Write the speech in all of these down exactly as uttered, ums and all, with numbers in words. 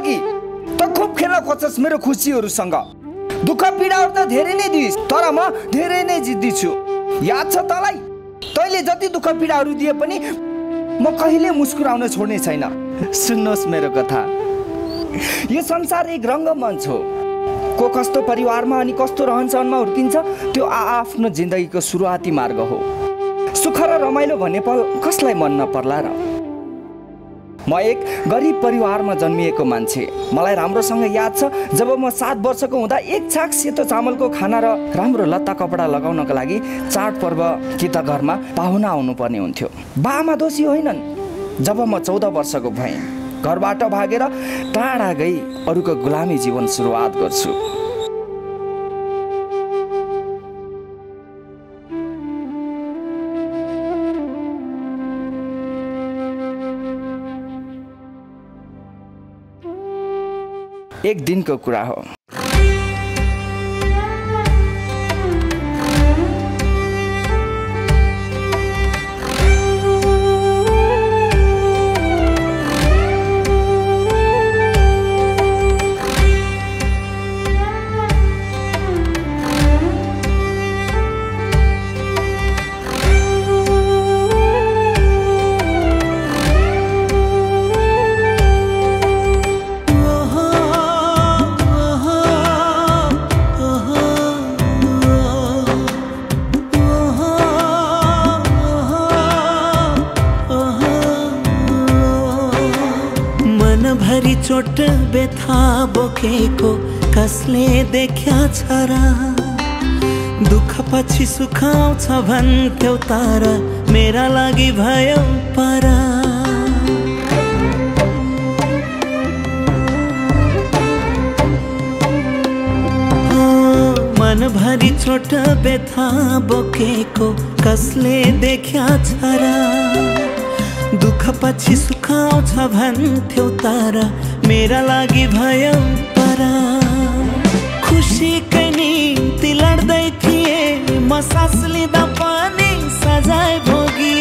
जिन्दगी त खुब खेल्न खोज्छस् मेरो खुसीहरूसँग। दुःख पीडाहरू त धेरै नै दिइस्, तर म धेरै नै जिद्दी छु। याद छ तँलाई? तैँले जति दुःख पीडाहरू दिए पनि म कहिले मुस्कुराउन छोड्ने छैन। सुन्नुहोस् मेरो कथा, यो संसार एक रङ्गमञ्च हो। को कस्तो परिवारमा अनि कस्तो रहनसहनमा हुर्किन्छ त्यो आआफ्नो जिन्दगीको सुरुवाती मार्ग हो। सुख र रमाइलो भन्ने पल कसलाई मन नपर्ला र? म एक गरिब परिवारमा जन्मिएको मान्छे। मलाई राम्रोसँग याद छ जब म सात वर्षको हुँदा एक छाक सेतो चामलको खाना र राम्रो लत्ता कपडा लगाउनको लागि चाडपर्व कि त घरमा पाहुना आउनुपर्ने हुन्थ्यो। बाआमा दोषी होइनन्। जब म चौध वर्षको भएँ, घरबाट भागेर टाढा गई अरूको गुलामी जीवन सुरुवात गर्छु। एक दिनको कुरा हो। चोट बेथा बोकेको कसले देख्या छ र? दुःख पछि सुख आउँछ भन्थ्यौ तारा, मेरा लागि भयो परा। मनभरि चोट बेथा बोकेको कसले देख्या छ र? दुःख पछि सुख आउँछ भन्थ्यौ तारा, मेरा लागि भयो परा। खुसीकै निम्ति लड्दै थिए म, सास लिँदा पनि सजाय भोगी।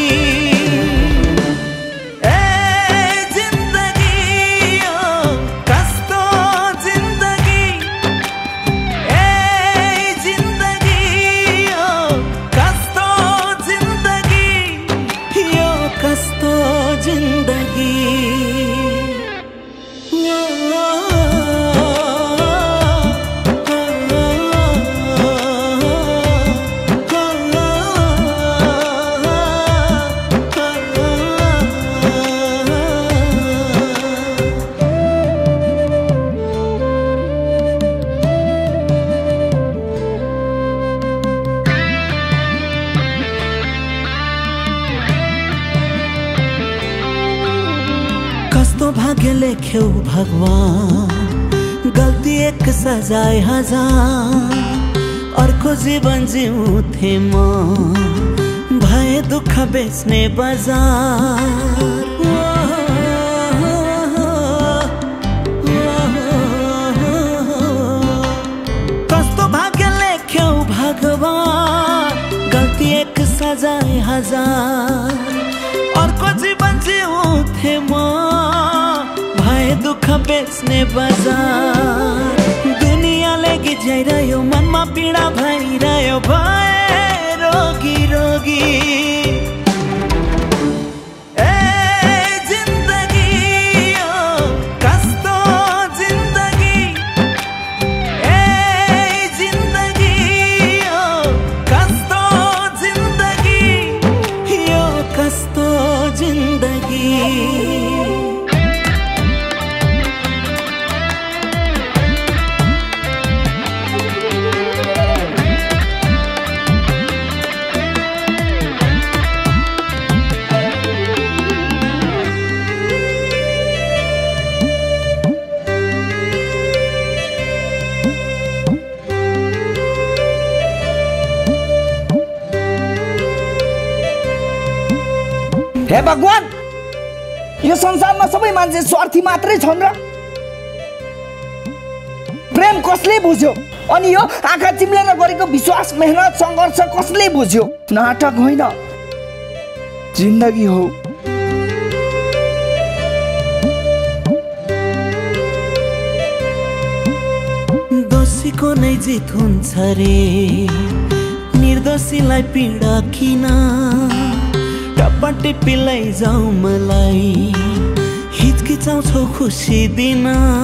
भाग्य लेख्यौ भगवान, गल्ती एक सजाय हजार। अर्को जीवन जिउँथे म, भए दुःख बेच्ने बजार। कस्तो भाग्य लेख्यौ भगवान, गल्ती एक सजाय हजार। अर्को जीवन जिउँथे म, दुःख बेच्ने बजार। दुनियाँले गिज्याइरह्यो, मनमा पीडा भइरह्यो, भए रोगी रोगी। हे भगवान, यो संसारमा सबै मान्छे स्वार्थी मात्रै छन् र? प्रेम कसले बुझ्यो? अनि यो आँखा चिम्लेर गरेको विश्वास, मेहनत, सङ्घर्ष कसले बुझ्यो? नाटक होइन, जिन्दगी हो। दोषीको नै जित हुन्छ रे, निर्दोषीलाई पीडा किन, टप्पा जाऊ मलाई, हिचकिचाउँछौ खुसी दिन।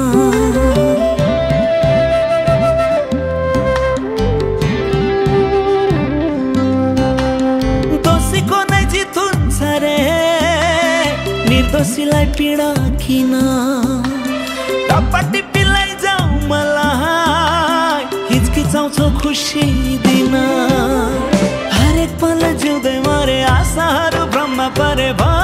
दोषीको नै जित हुन्छ रे, निर्दोषीलाई पीडा किन, टप्पा जाऊ मलाई, हिचकिचाउँछौ खुसी दिन। हरेक पल जिउँदै मरे आशाहरू भ्रममा परे।